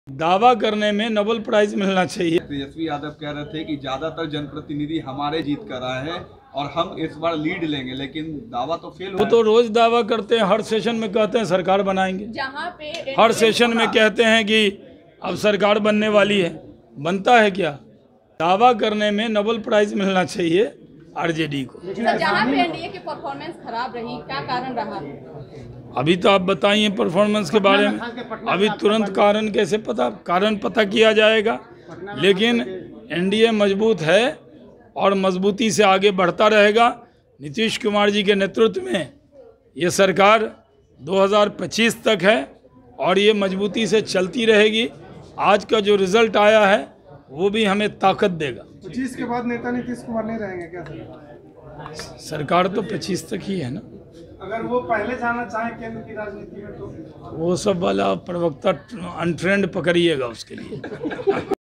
दावा करने में नोबेल प्राइज मिलना चाहिए। तेजस्वी यादव कह रहे थे कि ज्यादातर जनप्रतिनिधि हमारे जीत कर आए हैं और हम इस बार लीड लेंगे, लेकिन दावा तो फेल हुआ। वो तो रोज दावा करते हैं, हर सेशन में कहते हैं सरकार बनाएंगे, जहां पे हर सेशन में कहते हैं कि अब सरकार बनने वाली है। बनता है क्या? दावा करने में नोबेल प्राइज मिलना चाहिए आरजेडी को। जहां पे एनडीए की परफॉर्मेंस खराब रही, क्या कारण रहा? अभी तो आप बताइए परफॉर्मेंस के बारे में। अभी तुरंत कारण कैसे कारण पता किया जाएगा, लेकिन एनडीए मजबूत है और मजबूती से आगे बढ़ता रहेगा। नीतीश कुमार जी के नेतृत्व में ये सरकार 2025 तक है और ये मजबूती से चलती रहेगी। आज का जो रिजल्ट आया है वो भी हमें ताकत देगा। 25 के बाद नेता नीतीश कुमार नहीं रहेंगे क्या सर? सरकार तो 25 तक ही है ना। अगर वो पहले जाना चाहें केंद्र की राजनीति में तो वो सब वाला प्रवक्ता अनट्रेंड पकड़िएगा उसके लिए।